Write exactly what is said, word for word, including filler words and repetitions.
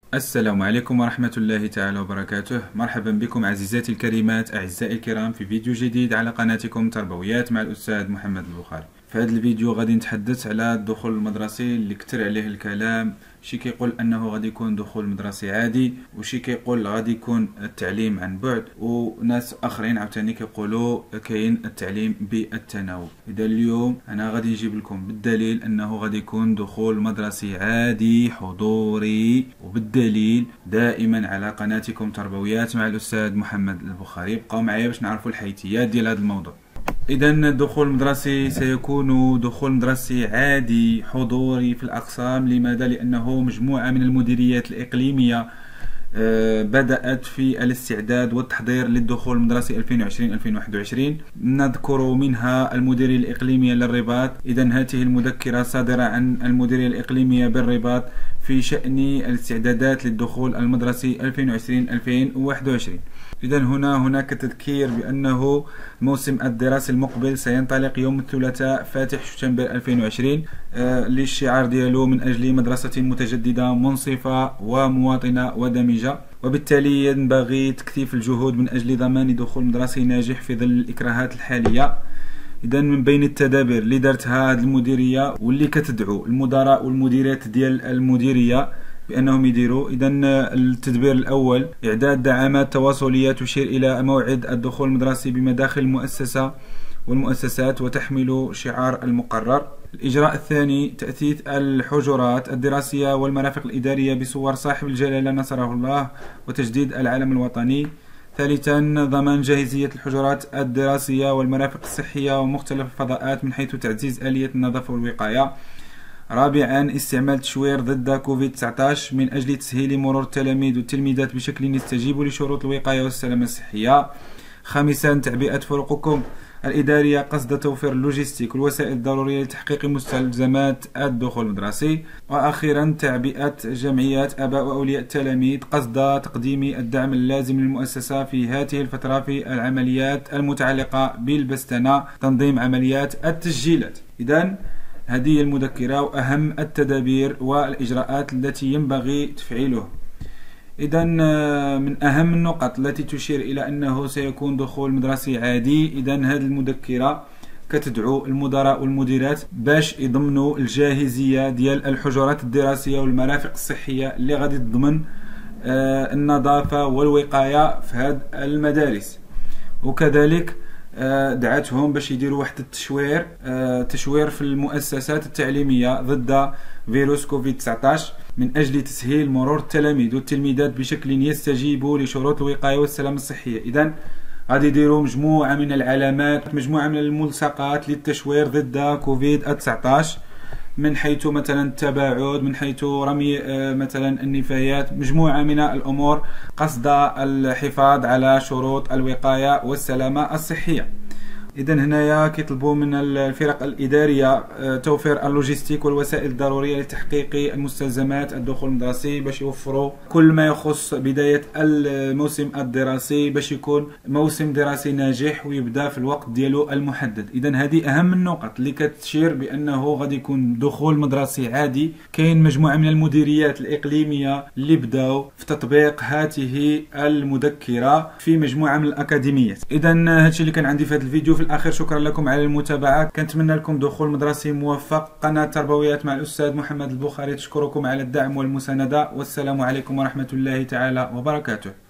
السلام عليكم ورحمة الله تعالى وبركاته. مرحبا بكم عزيزاتي الكريمات، أعزائي الكرام، في فيديو جديد على قناتكم تربويات مع الأستاذ محمد البخاري. في هذا الفيديو غادي نتحدث على الدخول المدرسي اللي كتر عليه الكلام. شي كيقول انه غادي يكون دخول مدرسي عادي، وشي كيقول غادي يكون التعليم عن بعد، وناس اخرين عاوتاني كيقولوا كاين التعليم بالتناوب. اذا اليوم انا غادي نجيب لكم بالدليل انه غادي يكون دخول مدرسي عادي حضوري، وبالدليل دائما على قناتكم تربويات مع الاستاذ محمد البخاري. بقاو معايا باش نعرفوا الحيثيات ديال هذا الموضوع. إذا الدخول المدرسي سيكون دخول مدرسي عادي حضوري في الأقسام. لماذا؟ لأنه مجموعة من المديريات الإقليمية بدأت في الاستعداد والتحضير للدخول المدرسي ألفين وعشرين ألفين وواحد وعشرين. نذكر منها المديرية الإقليمية للرباط. إذا هذه المذكرة صادرة عن المديرية الإقليمية بالرباط في شأن الاستعدادات للدخول المدرسي ألفين وعشرين ألفين وواحد وعشرين. إذا هنا هناك تذكير بأنه موسم الدراسي المقبل سينطلق يوم الثلاثاء فاتح شتنبر ألفين وعشرين آه للشعار ديالو من أجل مدرسة متجددة منصفة ومواطنة ودمجة. وبالتالي ينبغي تكثيف الجهود من أجل ضمان دخول مدرسي ناجح في ظل الإكراهات الحالية. إذا من بين التدابير اللي دارتها هذه المديرية واللي كتدعو المدراء والمديرات ديال المديرية بأنهم يديروا، إذا التدبير الأول إعداد دعامات تواصلية تشير إلى موعد الدخول المدرسي بمداخل المؤسسة والمؤسسات وتحمل شعار المقرر. الإجراء الثاني تأثيث الحجرات الدراسية والمرافق الإدارية بصور صاحب الجلالة نصره الله وتجديد العلم الوطني. ثالثا ضمان جاهزية الحجرات الدراسية والمرافق الصحية ومختلف الفضاءات من حيث تعزيز آلية النظافة والوقاية. رابعا استعمال تشوير ضد كوفيد تسعة عشر من أجل تسهيل مرور التلاميذ والتلميذات بشكل يستجيب لشروط الوقاية والسلامة الصحية. خامسا تعبئة فرقكم الإدارية قصد توفير اللوجستيك والوسائل الضرورية لتحقيق مستلزمات الدخول المدرسي. وأخيرا تعبئة جمعيات آباء وأولياء التلاميذ قصد تقديم الدعم اللازم للمؤسسة في هذه الفترة في العمليات المتعلقة بالبستنة، تنظيم عمليات التسجيلات. إذن هذه هي المذكرة وأهم التدابير والإجراءات التي ينبغي تفعيلها. إذا من أهم النقط التي تشير إلى أنه سيكون دخول مدرسي عادي، إذا هذه المذكرة كتدعو المدراء والمديرات باش يضمنوا الجاهزية ديال الحجرات الدراسية والمرافق الصحية اللي غادي تضمن النظافة والوقاية في هذه المدارس. وكذلك دعتهم باش يديروا واحد التشوير تشوير في المؤسسات التعليمية ضد فيروس كوفيد تسعة عشر من أجل تسهيل مرور التلاميذ والتلميذات بشكل يستجيب لشروط الوقاية والسلامة الصحية. إذن غادي يديروا مجموعة من العلامات، مجموعة من الملصقات للتشوير ضد كوفيد تسعة عشر، من حيث مثلا التباعد، من حيث رمي مثلا النفايات، مجموعة من الأمور قصد الحفاظ على شروط الوقاية والسلامة الصحية. إذا هنايا كيطلبوا من الفرق الإدارية توفير اللوجستيك والوسائل الضرورية لتحقيق المستلزمات الدخول المدرسي باش يوفروا كل ما يخص بداية الموسم الدراسي باش يكون موسم دراسي ناجح ويبدا في الوقت ديالو المحدد. إذا هذه أهم النقط اللي كتشير بأنه غادي يكون دخول مدرسي عادي. كاين مجموعة من المديريات الإقليمية اللي بداو في تطبيق هذه المذكرة في مجموعة من الأكاديميات. إذا هادشي اللي كان عندي في هذا الفيديو. في الأخير شكرا لكم على المتابعة، كنتمنى لكم دخول مدرسي موفق. قناة تربويات مع الأستاذ محمد البخاري تشكركم على الدعم والمساندة، والسلام عليكم ورحمة الله تعالى وبركاته.